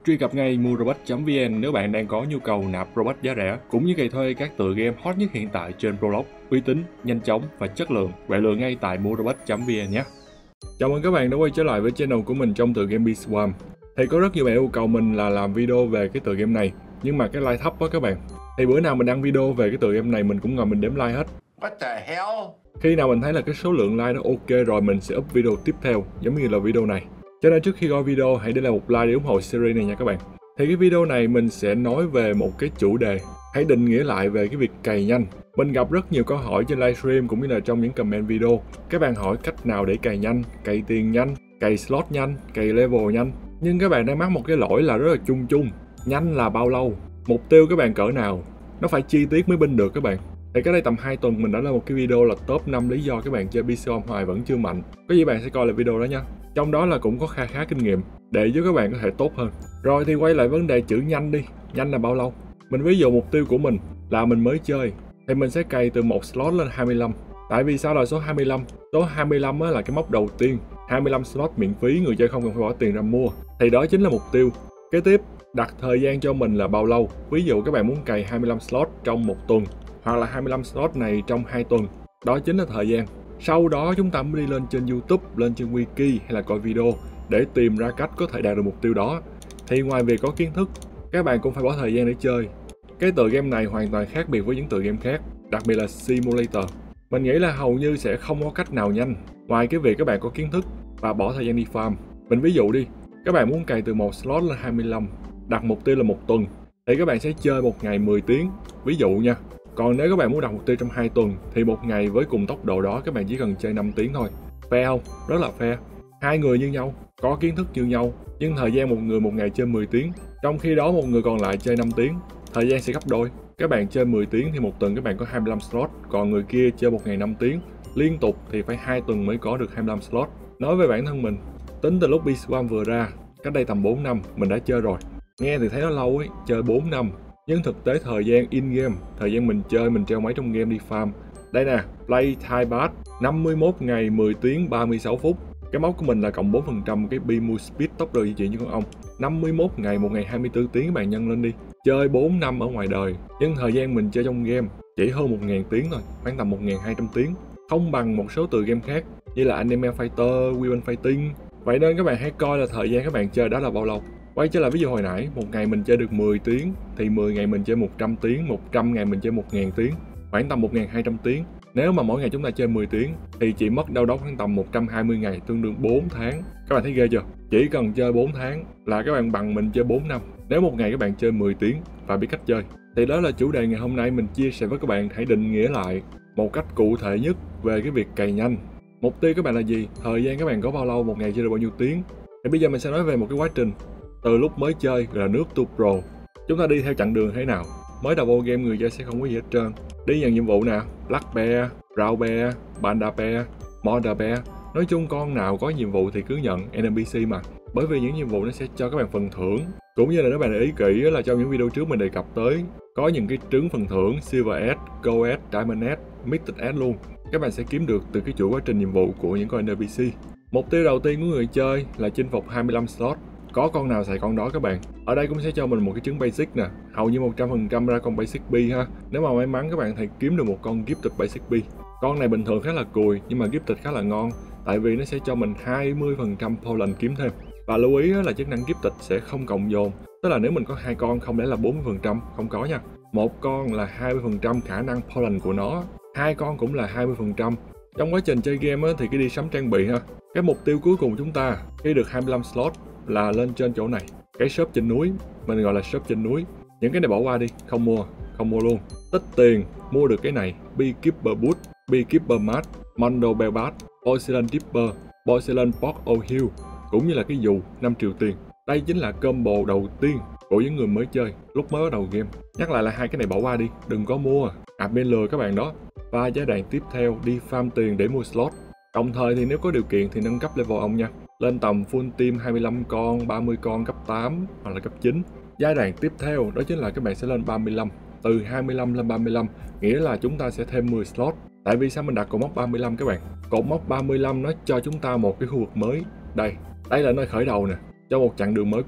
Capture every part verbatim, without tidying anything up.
Truy cập ngay mua robot chấm vn nếu bạn đang có nhu cầu nạp robot giá rẻ, cũng như cày thuê các tựa game hot nhất hiện tại trên Roblox, uy tín, nhanh chóng và chất lượng. Bạn lựa ngay tại mua robot chấm vn nhé. Chào mừng các bạn đã quay trở lại với channel của mình trong tựa game Beeswarm. Thì có rất nhiều bạn yêu cầu mình là làm video về cái tựa game này, nhưng mà cái like thấp quá các bạn. Thì bữa nào mình đăng video về cái tựa game này mình cũng ngồi mình đếm like hết. What the hell? Khi nào mình thấy là cái số lượng like nó ok rồi mình sẽ up video tiếp theo, giống như là video này. Cho nên trước khi coi video hãy để lại một like để ủng hộ series này nha các bạn. Thì cái video này mình sẽ nói về một cái chủ đề, hãy định nghĩa lại về cái việc cày nhanh. Mình gặp rất nhiều câu hỏi trên livestream cũng như là trong những comment video. Các bạn hỏi cách nào để cày nhanh, cày tiền nhanh, cày slot nhanh, cày level nhanh. Nhưng các bạn đang mắc một cái lỗi là rất là chung chung. Nhanh là bao lâu? Mục tiêu các bạn cỡ nào? Nó phải chi tiết mới binh được các bạn. Thì cách đây tầm hai tuần mình đã lên một cái video là top năm lý do các bạn chơi Beeswarm hoài vẫn chưa mạnh. Có gì bạn sẽ coi lại video đó nha. Trong đó là cũng có kha khá kinh nghiệm để giúp các bạn có thể tốt hơn. Rồi thì quay lại vấn đề chữ nhanh đi. Nhanh là bao lâu? Mình ví dụ mục tiêu của mình là mình mới chơi thì mình sẽ cày từ một slot lên hai mươi lăm. Tại vì sao là số hai mươi lăm? Số hai mươi lăm là cái mốc đầu tiên. hai mươi lăm slot miễn phí, người chơi không cần phải bỏ tiền ra mua. Thì đó chính là mục tiêu. Kế tiếp, đặt thời gian cho mình là bao lâu? Ví dụ các bạn muốn cày hai mươi lăm slot trong một tuần, hoặc là hai mươi lăm slot này trong hai tuần. Đó chính là thời gian. Sau đó chúng ta mới đi lên trên YouTube, lên trên wiki hay là coi video để tìm ra cách có thể đạt được mục tiêu đó. Thì ngoài việc có kiến thức, các bạn cũng phải bỏ thời gian để chơi. Cái tựa game này hoàn toàn khác biệt với những tựa game khác, đặc biệt là Simulator. Mình nghĩ là hầu như sẽ không có cách nào nhanh ngoài cái việc các bạn có kiến thức và bỏ thời gian đi farm. Mình ví dụ đi, các bạn muốn cày từ một slot lên hai mươi lăm, đặt mục tiêu là một tuần, thì các bạn sẽ chơi một ngày mười tiếng, ví dụ nha. Còn nếu các bạn muốn đặt mục tiêu trong hai tuần thì một ngày với cùng tốc độ đó các bạn chỉ cần chơi năm tiếng thôi. Fair không? Rất là fair. Hai người như nhau, có kiến thức như nhau, nhưng thời gian một người một ngày chơi mười tiếng, trong khi đó một người còn lại chơi năm tiếng, thời gian sẽ gấp đôi. Các bạn chơi mười tiếng thì một tuần các bạn có hai mươi lăm slot, còn người kia chơi một ngày năm tiếng, liên tục thì phải hai tuần mới có được hai mươi lăm slot. Nói về bản thân mình, tính từ lúc Beeswarm vừa ra, cách đây tầm bốn năm mình đã chơi rồi. Nghe thì thấy nó lâu ấy, chơi bốn năm. Nhưng thực tế thời gian in-game, thời gian mình chơi, mình treo máy trong game đi farm. Đây nè, play time pass, năm mươi mốt ngày, mười tiếng, ba mươi sáu phút. Cái mốc của mình là cộng bốn phần trăm cái beam move speed, tốc độ di chuyển như con ong. năm mươi mốt ngày, một ngày hai mươi tư tiếng các bạn nhân lên đi. Chơi bốn năm ở ngoài đời, nhưng thời gian mình chơi trong game chỉ hơn một nghìn tiếng thôi, khoảng tầm một nghìn hai trăm tiếng. Không bằng một số tựa game khác như là Animal Fighter, Weapon Fighting. Vậy nên các bạn hãy coi là thời gian các bạn chơi đó là bao lâu. Quay trở lại ví dụ hồi nãy, một ngày mình chơi được mười tiếng, thì mười ngày mình chơi một trăm tiếng, một trăm ngày mình chơi một nghìn tiếng, khoảng tầm một nghìn hai trăm tiếng. Nếu mà mỗi ngày chúng ta chơi mười tiếng, thì chỉ mất đâu đó khoảng tầm một trăm hai mươi ngày, tương đương bốn tháng. Các bạn thấy ghê chưa? Chỉ cần chơi bốn tháng là các bạn bằng mình chơi bốn năm. Nếu một ngày các bạn chơi mười tiếng và biết cách chơi. Thì đó là chủ đề ngày hôm nay mình chia sẻ với các bạn, hãy định nghĩa lại một cách cụ thể nhất về cái việc cày nhanh. Mục tiêu các bạn là gì? Thời gian các bạn có bao lâu, một ngày chơi được bao nhiêu tiếng? Thì bây giờ mình sẽ nói về một cái quá trình từ lúc mới chơi là nước to pro. Chúng ta đi theo chặng đường thế nào? Mới đầu vô game người chơi sẽ không có gì hết trơn. Đi nhận nhiệm vụ nè, Black Bear, Brown Bear, Panda Bear, Mother Bear. Nói chung con nào có nhiệm vụ thì cứ nhận, en pê xê mà. Bởi vì những nhiệm vụ nó sẽ cho các bạn phần thưởng. Cũng như là nếu bạn để ý kỹ là trong những video trước mình đề cập tới, có những cái trứng phần thưởng Silver Edge, Gold Edge, Diamond Edge, Mythic Edge luôn. Các bạn sẽ kiếm được từ cái chuỗi quá trình nhiệm vụ của những con en pê xê. Mục tiêu đầu tiên của người chơi là chinh phục hai mươi lăm slot. Có con nào xài con đó các bạn. Ở đây cũng sẽ cho mình một cái trứng basic nè. Hầu như một trăm phần trăm ra con basic B ha. Nếu mà may mắn các bạn thì kiếm được một con gifted basic B. Con này bình thường khá là cùi nhưng mà gifted khá là ngon. Tại vì nó sẽ cho mình hai mươi phần trăm pollen kiếm thêm. Và lưu ý là chức năng gifted sẽ không cộng dồn. Tức là nếu mình có hai con không lẽ là bốn mươi phần trăm, không có nha. Một con là hai mươi phần trăm khả năng pollen của nó. Hai con cũng là hai mươi phần trăm. Trong quá trình chơi game thì cứ đi sắm trang bị ha. Cái mục tiêu cuối cùng chúng ta khi được hai mươi lăm slot là lên trên chỗ này, cái shop trên núi, mình gọi là shop trên núi. Những cái này bỏ qua đi, không mua, không mua luôn. Tích tiền mua được cái này, Beekeeper Boot, Beekeeper Mat, Mondo Bell Bat, Porcelain Dipper, Porcelain Pot Oil, cũng như là cái dù năm triệu tiền. Đây chính là combo đầu tiên của những người mới chơi lúc mới bắt đầu game. Nhắc lại là hai cái này bỏ qua đi, đừng có mua, à bên lừa các bạn đó. Và giai đoạn tiếp theo đi farm tiền để mua slot. Đồng thời thì nếu có điều kiện thì nâng cấp level ông nha. Lên tầm full team hai mươi lăm con, ba mươi con cấp tám hoặc là cấp chín. Giai đoạn tiếp theo đó chính là các bạn sẽ lên ba mươi lăm. Từ hai mươi lăm lên ba mươi lăm, nghĩa là chúng ta sẽ thêm mười slot. Tại vì sao mình đặt cột mốc ba mươi lăm các bạn? Cột mốc ba mươi lăm nó cho chúng ta một cái khu vực mới. Đây, đây là nơi khởi đầu nè, cho một chặng đường mới của mình.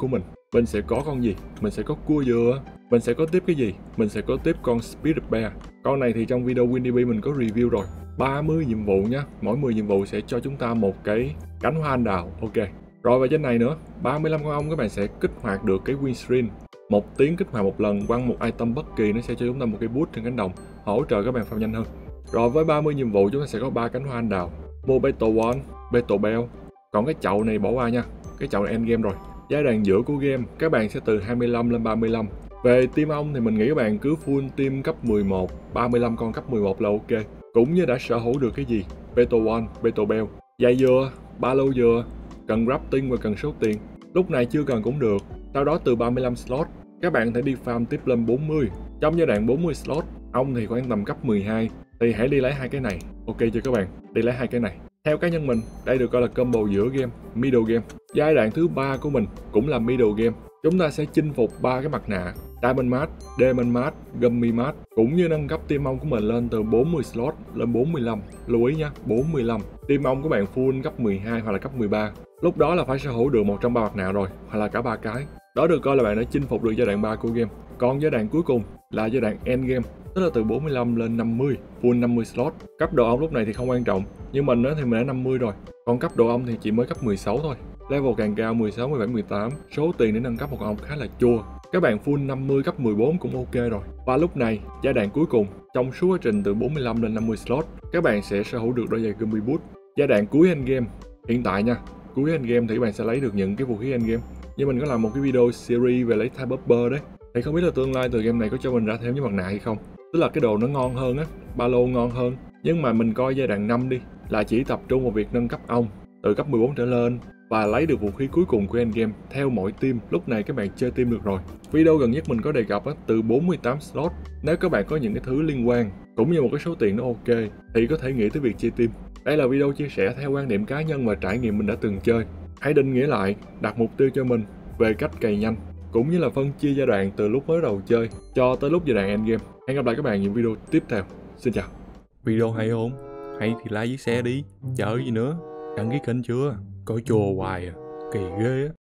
Mình sẽ có con gì? Mình sẽ có cua dừa. Mình sẽ có tiếp cái gì? Mình sẽ có tiếp con Spirit Bear. Con này thì trong video WinDB mình có review rồi. ba mươi nhiệm vụ nhá. Mỗi mười nhiệm vụ sẽ cho chúng ta một cái cánh hoa anh đào. Ok. Rồi và trên này nữa, ba mươi lăm con ong các bạn sẽ kích hoạt được cái Windscreen. Một tiếng kích hoạt một lần, quăng một item bất kỳ nó sẽ cho chúng ta một cái boost trên cánh đồng, hỗ trợ các bạn farm nhanh hơn. Rồi với ba mươi nhiệm vụ chúng ta sẽ có ba cánh hoa anh đào, mua Battle One, Battle Bell. Còn cái chậu này bỏ qua nha, cái chậu này end game rồi. Giai đoạn giữa của game các bạn sẽ từ hai mươi lăm lên ba mươi lăm. Về team ong thì mình nghĩ các bạn cứ full team cấp mười một, ba mươi lăm con cấp mười một là ok. Cũng như đã sở hữu được cái gì? Battle One, Battle Bell, dây dừa, ba lô dừa, cần crafting và cần số tiền. Lúc này chưa cần cũng được. Sau đó từ ba mươi lăm slot các bạn thể đi farm tiếp lên bốn mươi. Trong giai đoạn bốn mươi slot, ong thì khoảng tầm cấp mười hai thì hãy đi lấy hai cái này. Ok chưa các bạn? Đi lấy hai cái này. Theo cá nhân mình, đây được coi là combo giữa game, middle game. Giai đoạn thứ ba của mình cũng là middle game. Chúng ta sẽ chinh phục ba cái mặt nạ Diamond Mask, Demon Mask, Gummy Mask, cũng như nâng cấp team ong của mình lên từ bốn mươi slot lên bốn mươi lăm. Lưu ý nha, bốn mươi lăm. Team ong của bạn full cấp mười hai hoặc là cấp mười ba. Lúc đó là phải sở hữu được một trong ba mặt nạ rồi, hoặc là cả ba cái. Đó được coi là bạn đã chinh phục được giai đoạn ba của game. Còn giai đoạn cuối cùng là giai đoạn end game, tức là từ bốn mươi lăm lên năm mươi, full năm mươi slot. Cấp độ ong lúc này thì không quan trọng, nhưng mình thì mình đã năm mươi rồi. Còn cấp độ ong thì chỉ mới cấp mười sáu thôi. Level càng cao mười sáu, mười bảy, mười tám, số tiền để nâng cấp một con ong khá là chua. Các bạn full năm mươi cấp mười bốn cũng ok rồi. Và lúc này, giai đoạn cuối cùng, trong suốt quá trình từ bốn mươi lăm lên năm mươi slot, các bạn sẽ sở hữu được đôi giày Gummy Boot. Giai đoạn cuối end game, hiện tại nha, cuối end game thì các bạn sẽ lấy được những cái vũ khí end game. Nhưng mình có làm một cái video series về lấy type buffer đấy. Thì không biết là tương lai từ game này có cho mình ra thêm những mặt nạ hay không. Tức là cái đồ nó ngon hơn á, ba lô ngon hơn. Nhưng mà mình coi giai đoạn năm đi, là chỉ tập trung vào việc nâng cấp ong từ cấp mười bốn trở lên và lấy được vũ khí cuối cùng của endgame theo mỗi team. Lúc này các bạn chơi team được rồi. Video gần nhất mình có đề cập á, từ bốn mươi tám slot. Nếu các bạn có những cái thứ liên quan cũng như một cái số tiền nó ok thì có thể nghĩ tới việc chơi team. Đây là video chia sẻ theo quan điểm cá nhân và trải nghiệm mình đã từng chơi. Hãy định nghĩa lại, đặt mục tiêu cho mình về cách cày nhanh, cũng như là phân chia giai đoạn từ lúc mới đầu chơi cho tới lúc giai đoạn endgame. Hẹn gặp lại các bạn những video tiếp theo. Xin chào. Video hay không? Hay thì like với share đi. Chờ gì nữa? Đăng ký kênh chưa? Coi chùa hoài à. Kỳ ghê á.